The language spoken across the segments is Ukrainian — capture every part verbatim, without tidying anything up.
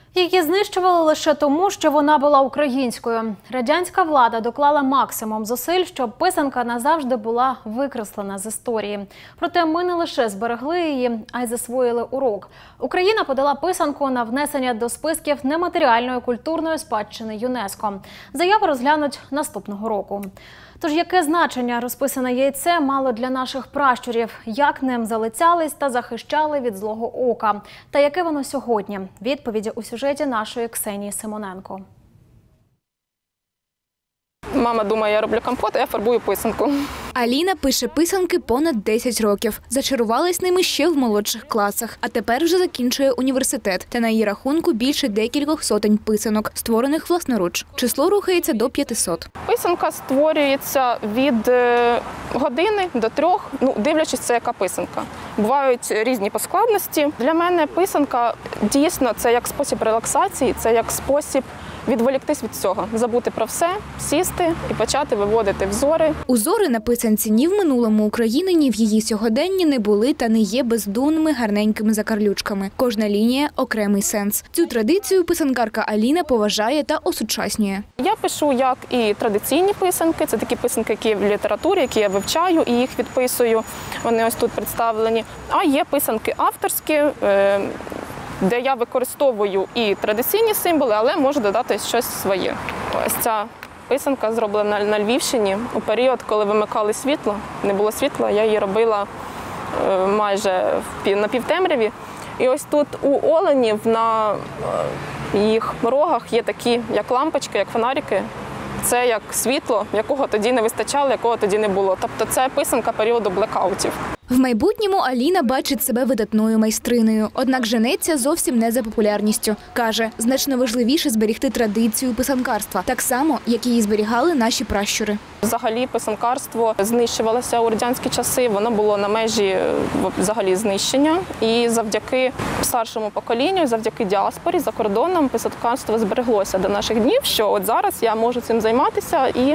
Її знищували лише тому, що вона була українською. Радянська влада доклала максимум зусиль, щоб писанка назавжди була викреслена з історії. Проте ми не лише зберегли її, а й засвоїли урок. Україна подала писанку на внесення до списків нематеріальної культурної спадщини ЮНЕСКО. Заяву розглянуть наступного року. Тож яке значення розписане яйце мало для наших пращурів? Як ним залицялись та захищали від злого ока? Та яке воно сьогодні? Відповіді у сюжеті нашої Ксенії Симоненко. Мама думає, я роблю компот, а я фарбую писанку. Аліна пише писанки понад десять років. Зачарувалась ними ще в молодших класах. А тепер вже закінчує університет. Та на її рахунку більше декількох сотень писанок, створених власноруч. Число рухається до п'ятисот. Писанка створюється від години до трьох, ну, дивлячись, це яка писанка. Бувають різні по складності. Для мене писанка дійсно це як спосіб релаксації, це як спосіб відволіктись від цього, забути про все, сісти і почати виводити взори. Узори на писанці ні в минулому України, ні в її сьогоденні не були та не є бездумними гарненькими закарлючками. Кожна лінія – окремий сенс. Цю традицію писанкарка Аліна поважає та осучаснює. Я пишу як і традиційні писанки, це такі писанки, які є в літературі, які я вивчаю і їх відписую. Вони ось тут представлені. А є писанки авторські, де я використовую і традиційні символи, але можу додати щось своє. Ось ця писанка зроблена на Львівщині у період, коли вимикали світло, не було світла, я її робила майже на півтемряві. І ось тут у оленів на їх рогах є такі, як лампочки, як фонарики. Це як світло, якого тоді не вистачало, якого тоді не було. Тобто це писанка періоду блекаутів. В майбутньому Аліна бачить себе видатною майстринею. Однак женеться зовсім не за популярністю. Каже, значно важливіше зберегти традицію писанкарства, так само, як її зберігали наші пращури. Взагалі писанкарство знищувалося у радянські часи, воно було на межі взагалі знищення. І завдяки старшому поколінню, завдяки діаспорі за кордоном писанкарство збереглося до наших днів, що от зараз я можу цим займатися і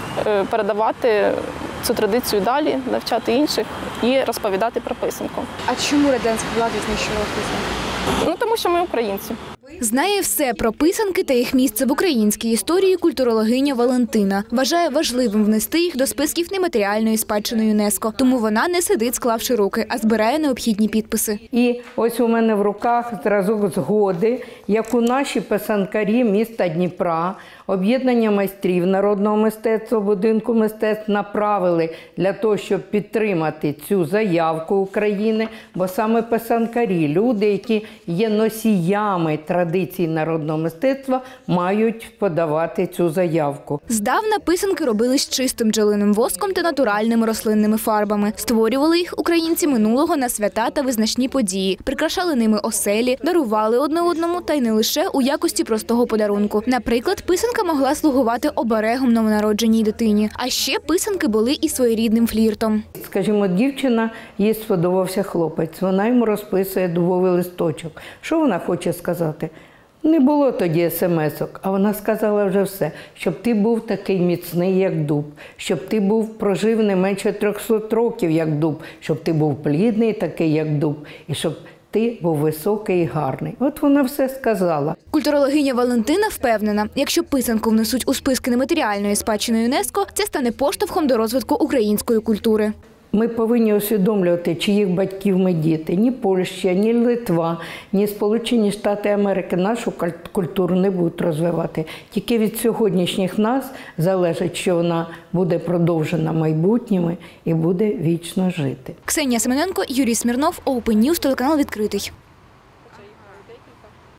передавати цю традицію далі, навчати інших і розповідати про писанку. А чому радянська влада знищувала писанку? Ну, тому що ми українці. Знає все про писанки та їх місце в українській історії культурологиня Валентина. Вважає важливим внести їх до списків нематеріальної спадщини ЮНЕСКО. Тому вона не сидить, склавши руки, а збирає необхідні підписи. І ось у мене в руках зразок згоди, яку наші писанкарі міста Дніпра, об'єднання майстрів народного мистецтва, будинку мистецтв направили для того, щоб підтримати цю заявку України, бо саме писанкарі, люди, які є носіями традицій народного мистецтва, мають подавати цю заявку. Здавна писанки робили з чистим бджолиним воском та натуральними рослинними фарбами. Створювали їх українці минулого на свята та визначні події. Прикрашали ними оселі, дарували одне одному та й не лише у якості простого подарунку. Наприклад, писанка могла слугувати оберегом новонародженій дитині. А ще писанки були і своєрідним фліртом. Скажімо, дівчина, їй сподобався хлопець, вона йому розписує дубовий листочок. Що вона хоче сказати? Не було тоді есемесок, а вона сказала вже все, щоб ти був такий міцний, як дуб, щоб ти був прожив не менше трьохсот років, як дуб, щоб ти був плідний такий, як дуб, і щоб ти був високий і гарний. От вона все сказала. Культурологиня Валентина впевнена, якщо писанку внесуть у списки нематеріальної спадщини ЮНЕСКО, це стане поштовхом до розвитку української культури. Ми повинні усвідомлювати, чиїх батьків ми діти. Ні Польща, ні Литва, ні Сполучені Штати Америки нашу культуру не будуть розвивати. Тільки від сьогоднішніх нас залежить, що вона буде продовжена майбутніми і буде вічно жити. Ксенія Симоненко, Юрій Смірнов, Open News, телеканал «Відкритий».